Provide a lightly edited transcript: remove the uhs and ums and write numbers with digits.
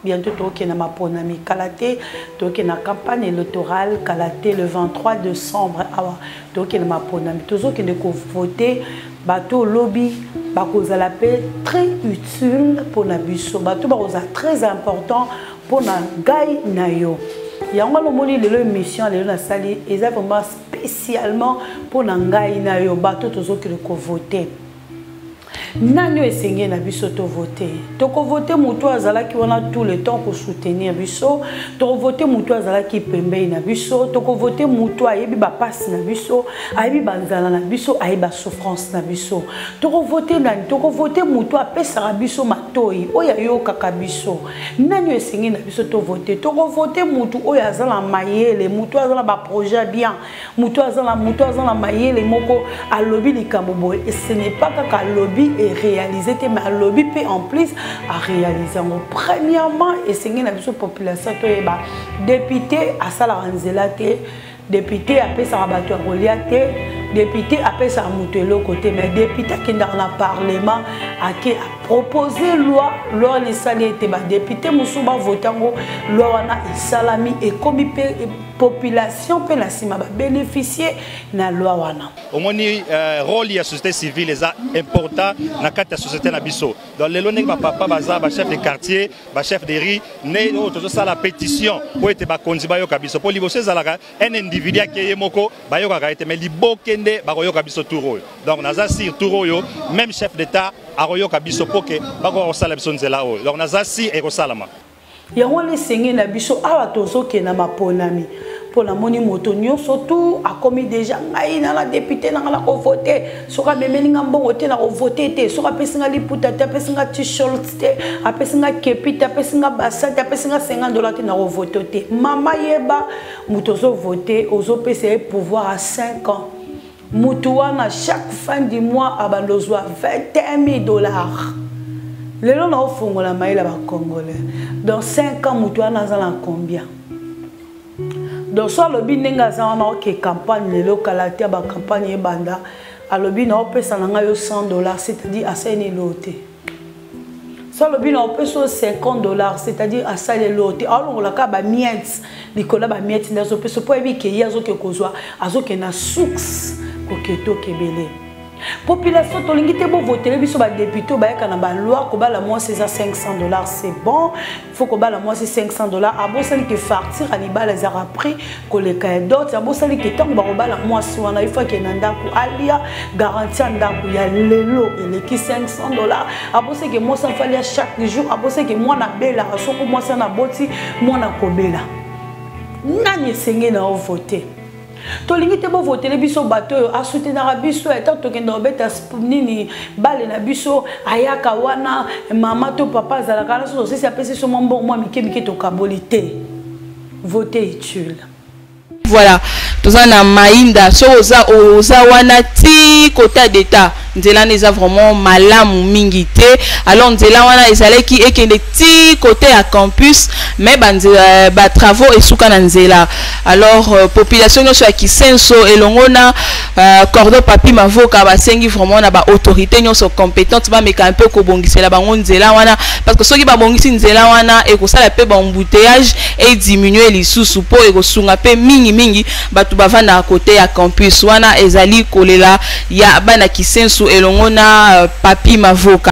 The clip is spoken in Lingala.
bientôt toke na maponami kalate toke na campagne électorale kalate le 23 décembre awa toke na maponami tozo ke ndeko voter bato lobby bakozala pe très utile pour na biso bato bakozala très important pour na gai na yo yango lomoni lelo émission lelo na sali eza vraiment spécialement pour na gai na yo bato tozo ke ndeko voter Nanyo esengé na biso to voter. Toko voter mutu azalaki wana tout le temps pour soutenir biso. Toko voter mutu azalaki pembei na biso. Toko voter mutu ayebi ba passe na biso, ayebi banzala na biso, ayebi ba souffrance na biso. Toko voter nani, toko voter mutu apesa biso matoi, oya yo kaka biso. Nanyo esengé na biso to voter. Toko voter mutu oya azala mayele, mutu azala ba projet bien. Mutu azala mayele moko alobi likambo boy. Et ce n'est pas kaka lobby et réaliser mais à lobby peut en plus à réaliser premièrement et c'est une population député à Salaranzelate député après ça rabattu à Goliath député après ça monter l'autre côté mais député qui dans le parlement a proposé loi les salaires était député Moussouba votango loi na salami et comme population peut la sima bénéficier na loi wana au moins rôle de la société civile est important dans la société na biso dans les lois papa baza ba chef de quartier ba chef de riz né auto ça la pétition pour être ba konziba yo kabiso pour libosé zalaka un individu qui est moko ba yo ka mais libokende ba yo kabiso touro donc naza sur touro yo même chef d'état a royo kabiso poke ba ko sala biso nzela o donc naza si e ko salama yango le sengé na biso awa tozo ke na maponami pour la moni moto surtout a commis déjà ngai na la député na la voter soka memeni ngambo voter na voter te soka pesinga liputa te pesinga t-shirt te apesinga kepi te pesinga basat te pesinga $50 te na voter te mama yeba moto zo voter ozo pese pouvoir à 5 ans mutuana chaque fin du mois abandozwa $21,000 les gens ont fait la maille là congolais dans 5 ans mutuana za la combien donc soit le binenga za wana ok campagne le localité ba campagne banda a le bin on peut s'en yo $100 c'est-à-dire à ça ni loté soit le bin on peut so $50 c'est-à-dire à ça les loté alors on la ka ba miette likola ba miette ndazo peut so po ebi ke yazo ke kozwa azo ke na source ko keto kebele population tolingi te bo voter biso ba député ba yaka na ba loi ko ba la moi c'est $500 c'est bon il faut ko ba la moi c'est $500 abo sali ke fartir ali ba les a pris ko le ka d'autres abo sali ke tango ba ko ba la moi si wana il faut ke nanda ko alia garantie ndako ya lelo ele ki $500 abo sali ke moi ça fallait chaque jour abo sali ke moi na bela soko moi ça na boti moi na kobela nani sengé na voter tolingi te bo voter biso bato a soutenir biso eta tokenda obeta nini bale na biso ayaka wana mama to papa zalaka na so si apesi so mombo moi mike to kabolite voter utile voilà toza na mainda so oza wana ti côté d'état nzela neza vraiment malamu mingi te alors nzela wana ezaleki ekende ti côté à campus mais ba travaux esuka na nzela alors population nyonso ya Kisenso elongona cordon papi mavoka basengi vraiment na ba autorité nyonso compétente ba meka un peu ko bongisela bango nzela wana parce que soki ba bongisi nzela wana ekosala pe ba embouteillage et diminuer lisusu po ekosunga pe mingi batu bavanda à côté ya campus wana ezali kolela ya bana Kisenso elongona papi mavoka